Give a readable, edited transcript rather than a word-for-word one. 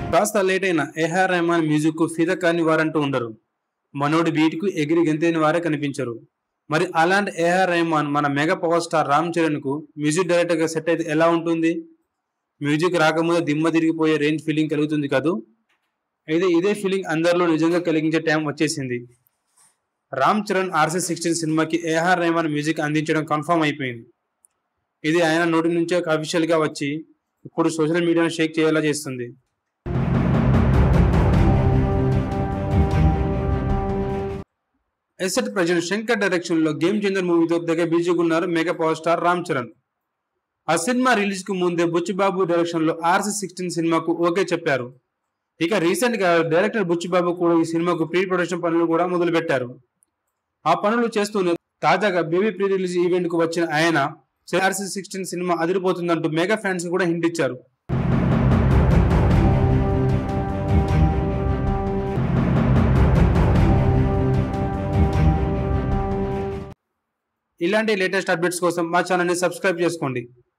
కాస్త లేట్ అయిన AR Rahman music కు ఫిదా కాని వారంటూ ఉండరు. మనోడి బీట్ కు ఎగిరి గెంతైన వారే కనిపించరు. మరి అలాంటి ఏఆర్ రెహమాన్ మన mega power star Ram Charan కు మ్యూజిక్ డైరెక్టర్ గా సెట్ అయితే ఎలా ఉంటుంది? మ్యూజిక్ రాకముందే దిమ్మ తిరిగిపోయే రేంజ్ ఫీలింగ్ కలుగుతుంది కదూ. అయితే ఇదే ఫీలింగ్ అందరిలో నిజంగా కలిగించే టైం వచ్చేసింది. రామ్ చరణ్ RC16 సినిమాకి ఏఆర్ రెహమాన్ మ్యూజిక్ అందించడం కన్ఫర్మ్ అయిపోయింది. ఇది ఆయన నోటి నుంచే అఫీషియల్ గా వచ్చి ఇప్పుడు సోషల్ మీడియాను షేక్ చేయేలా చేస్తుంది. ఎస్ఎట్ ప్రజెంట్ శంకర్ డైరెక్షన్ లో గేమ్ చేంజర్ మూవీతో దగ్గర బిజీగా ఉన్నారు mega power star Ram Charan. ఆ సినిమా రిలీజ్ కు ముందే బుచ్చిబాబు డైరెక్షన్ లో RC16 సినిమాకు ఓకే చెప్పారు. ఇక రీసెంట్ గా డైరెక్టర్ బుచ్చిబాబు కూడా ఈ సినిమాకు ప్రీ ప్రొడక్షన్ పనులు కూడా మొదలు పెట్టారు. ఆ పనులు చేస్తూనే తాజాగా బేబీ ప్రీ రిలీజ్ ఈవెంట్ కు వచ్చిన ఆయన RC16 సినిమా అదిరిపోతుందంటూ మెగా ఫ్యాన్స్ కూడా హింట్ ఇచ్చారు. ఇలాంటి లేటెస్ట్ అప్డేట్స్ కోసం మా ఛానల్ ని సబ్స్క్రైబ్ చేసుకోండి.